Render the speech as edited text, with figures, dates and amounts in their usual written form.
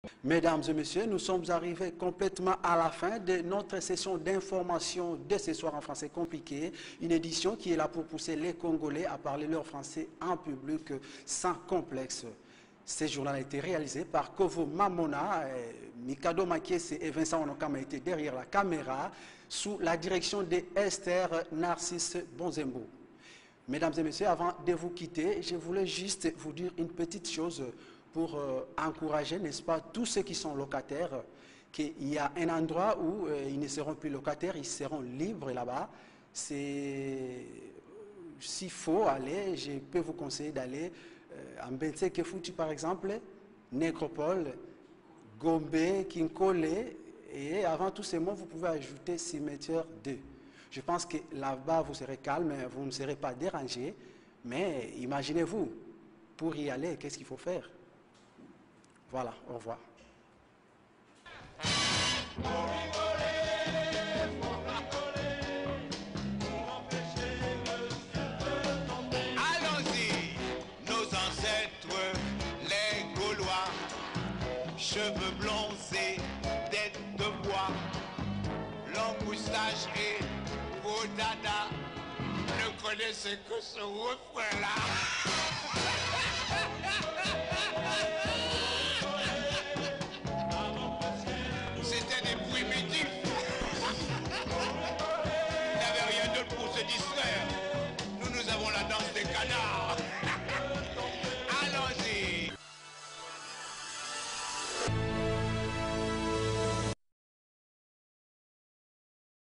Mesdames et messieurs, nous sommes arrivés complètement à la fin de notre session d'information de ce soir en français compliqué. Une édition qui est là pour pousser les Congolais à parler leur français en public sans complexe. Ce journal a été réalisé par Kovo Mamona, Mikado Makiese et Vincent Onokama étaient derrière la caméra sous la direction de Esther Narcisse Bonzembo. Mesdames et messieurs, avant de vous quitter, je voulais juste vous dire une petite chose pour encourager, n'est-ce pas, tous ceux qui sont locataires, qu'il y a un endroit où ils ne seront plus locataires, ils seront libres là-bas. S'il faut aller, je peux vous conseiller d'aller en Bentse Kefuti par exemple, Nécropole, Gombe, Kinkole, et avant tous ces mots, vous pouvez ajouter cimetière 2. Je pense que là-bas, vous serez calme, vous ne serez pas dérangé, mais imaginez-vous, pour y aller, qu'est-ce qu'il faut faire? Voilà, au revoir. Allons-y, nos ancêtres, les Gaulois, cheveux blonds et tête de bois, longue moustache et beau dada, ne connaissez que ce refrain-là.